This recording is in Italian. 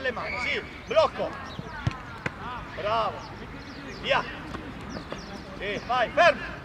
con le mani, sì, blocco. Bravo. Via. Sì, vai, fermo.